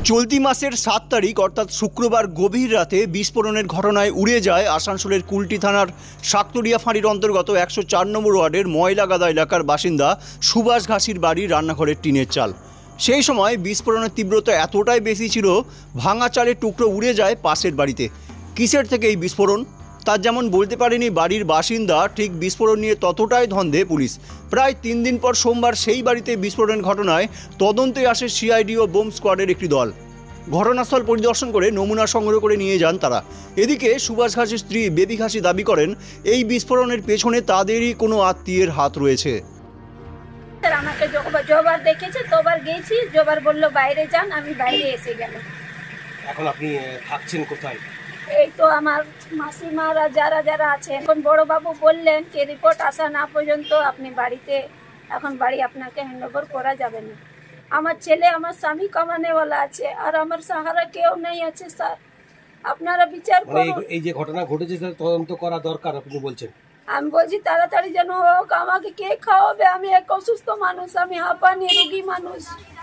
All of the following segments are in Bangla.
চলতি মাসের 7 তারিখ অর্থাৎ শুক্রবার গভীর রাতে বিস্ফোরণের ঘটনায় উড়ে যায় আসানসোলের কুলটি থানার শাকতরিয়া ফাঁড়ির অন্তর্গত 104 নম্বর ওয়ার্ডের ময়লাগাদা এলাকার বাসিন্দা সুভাষ ঘাসির বাড়ির রান্নাঘরের টিনের চাল। সেই সময় বিস্ফোরণের তীব্রতা এতটাই বেশি ছিল, ভাঙা চালের টুকরো উড়ে যায় পাশের বাড়িতে। কিসের থেকে এই বিস্ফোরণ তা যেমন বলতে পারেনি বাড়ির বাসিন্দা, ঠিক বিস্ফোরণ নিয়ে ততটাই ধন্দে পুলিশ। প্রায় 3 দিন পর সোমবার সেই বাড়িতে বিস্ফোরণের ঘটনায় তদন্তে আসে সিআইডি ও বোম স্কোয়াডের একটি দল। ঘটনাস্থল পরিদর্শন করে নমুনা সংগ্রহ করে নিয়ে যান তারা। এদিকে সুভাষ ঘাসের স্ত্রী বেবি ঘাসি দাবি করেন এই বিস্ফোরণের পেছনে তাদেরই কোনো আত্মীয়ের হাত রয়েছে। আমাকে যবার দেখেছে তোবার গেছি, যবার বললো বাইরে যান, আমি বাইরে এসে গেলাম। এখন আপনি থাকছেন কোথায়? এই তো আমার মাসিমারা যারা যারা আছে, এখন বড়বাবু বললেন যে রিপোর্ট আসা না পর্যন্ত আপনি বাড়িতে, এখন বাড়ি আপনাকে হ্যান্ডওভার করা যাবে না। আমার ছেলে আমার স্বামী কামানেওয়ালা আছে আর আমার সাহারা কেউ নেই আছে স্যার, আপনারা বিচার করুন। এই যে ঘটনা ঘটেছে তার তদন্ত করা দরকার আপনি বলছেন। আমি বলছি তাড়াতাড়ি যেন হোক, আমাকে কে খাওয়াবে? আমি এক অসুস্থ মানুষ, আমি হাঁপানি রোগী মানুষ।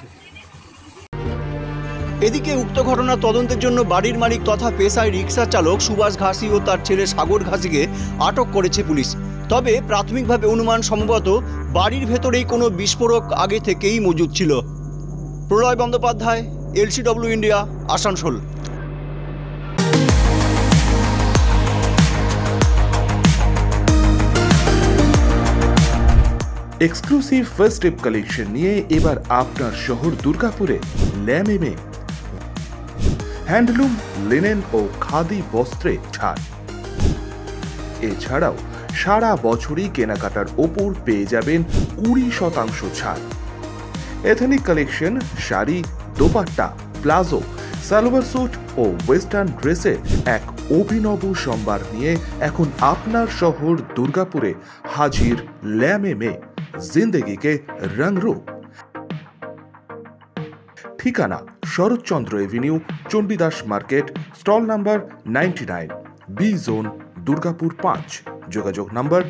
এদিকে উক্ত ঘটনা তদন্তের জন্য বাড়ির মালিক তথা পেশায় রিক্সা চালক সুভাষ ঘাসি ও তার ছেলে সাগর ঘাসিকে আটক করেছে পুলিশ। তবে প্রাথমিকভাবে অনুমান সম্ভবত বাড়ির ভেতরেই কোনো বিস্ফোরক আগে থেকেই মজুদ ছিল। Pralay Bandyopadhyay, LCW India, Asansol. Exclusive first step collection নিয়ে এবার আপনার শহর দুর্গাপুরে ল্যামে হ্যান্ডলুম, লিনেন ও খাদি বস্ত্রে ছাড়। এছাড়াও সারা বছরই কেনাকাটার ওপর পেয়ে যাবেন 20% ছাড়। Ethnic collection, sari, dupatta, palazzo, salwar suit ও ওয়েস্টার্ন ড্রেসের এক অভিনব সম্ভার নিয়ে এখন আপনার শহর দুর্গাপুরে হাজির ল্যামে জিন্দেগিকে রংরূপ। ঠিকানা Saratchandra avenue, Chandidas market, stall number 99, B zone, Durgapur 5। যোগাযোগ নাম্বার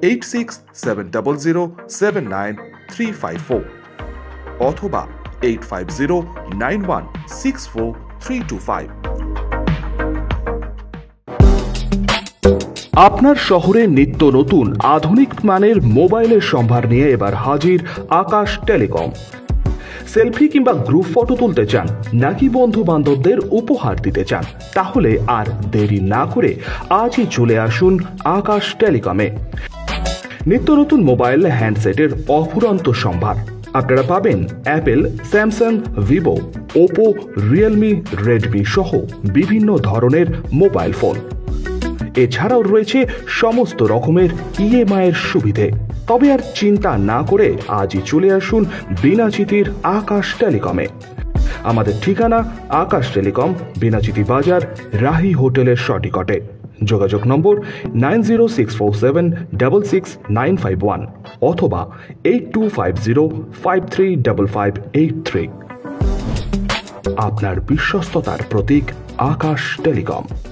8670079354 অথবা 8509164325। আপনার শহরে নিত্য নতুন আধুনিক মানের মোবাইলের সম্ভার নিয়ে এবার হাজির আকাশ টেলিকম। সেলফি কিংবা গ্রুপ ফটো তুলতে চান নাকি বন্ধু বান্ধবদের উপহার দিতে চান, তাহলে আর দেরি না করে আজই চলে আসুন আকাশ টেলিকমে। নিত্য নতুন মোবাইল হ্যান্ডসেটের অফুরন্ত সম্ভার আপনারা পাবেন Apple, Samsung, Vivo, Oppo, Realme, Redmi সহ বিভিন্ন ধরনের মোবাইল ফোন। এছাড়াও রয়েছে সমস্ত রকমের EMI এর সুবিধে। তবে আর চিন্তা না করে আজই চলে আসুন বিনাচিতির আকাশ টেলিকমে। আমাদের ঠিকানা আকাশ টেলিকম, বিনাচিতি বাজার, রাহি হোটেলের সটিকটে। যোগাযোগ নম্বর 9064766951 অথবা 8250535583। আপনার বিশ্বস্ততার প্রতীক আকাশ টেলিকম।